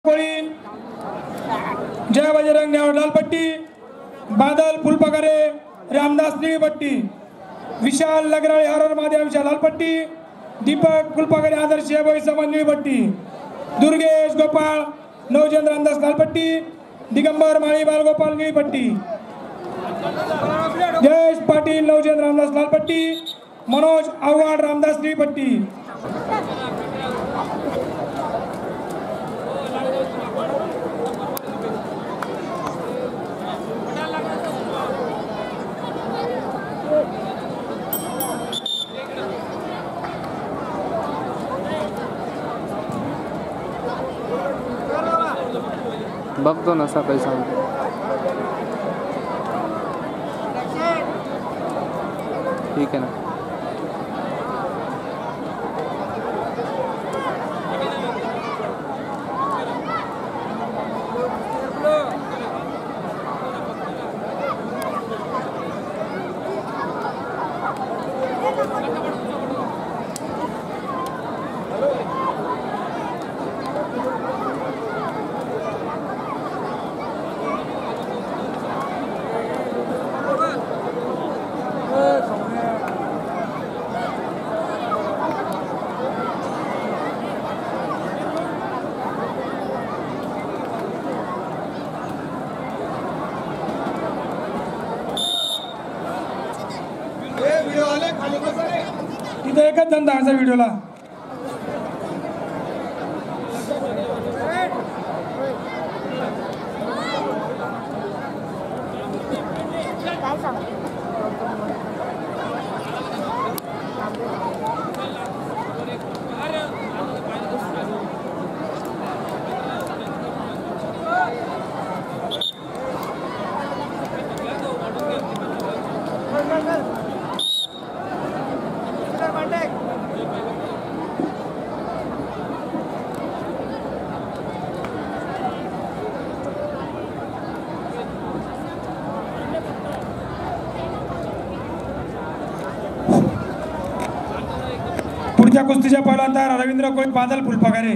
कोळी जय बजरंग लाल पट्टी बादल फुलपगारे रामदास निळी पट्टी विशाल लगराळे हरर महादेव लाल पट्टी दीपक फुलपगारे आदर्श बोई समाज निळी पट्टी दुर्गेश गोपाळ नवजेंद्र रामदास लाल पट्टी दिगंबर माळी बालगोपाल निळी पट्टी जयेश पाटील नवजेंद्र रामदास लाल पट्टी मनोज आवड रामदास निळी पट्टी बघतो ना सकाळी सांगतो ठीक आहे ना इथे एकच धंदा आहे व्हिडिओला पुढच्या कुस्तीच्या पहिल्यांदा रवींद्र कोळी बादल फुलपगारे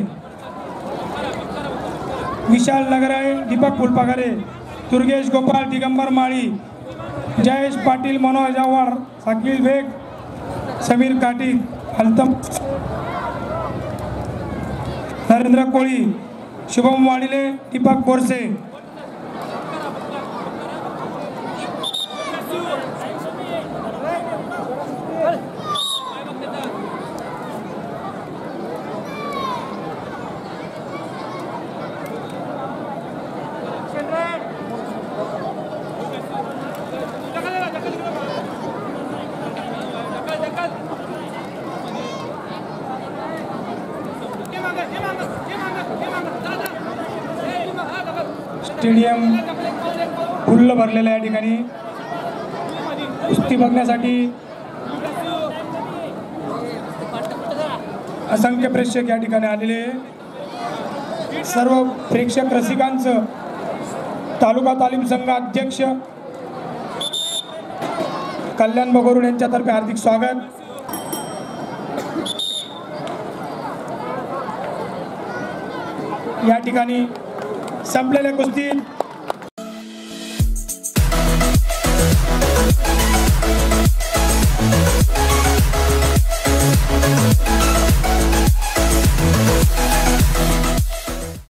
विशाल नगराळे दीपक फुलपगारे दुर्गेश गोपाळ दिगंबर माळी जयेश पाटील मनोज आव्हाड साकील बेग समीर काटी हलतम नरेंद्र कोळी शुभम वाडिले दीपक बोरसे स्टेडियम फुल्ल भरलेलं या ठिकाणी कुस्ती बघण्यासाठी असंख्य प्रेक्षक या ठिकाणी आलेले सर्व प्रेक्षक रसिकांचं तालुका तालीम संघ अध्यक्ष कल्याण बगोरुड यांच्यातर्फे हार्दिक स्वागत। या ठिकाणी संपलेल्या कुस्तीत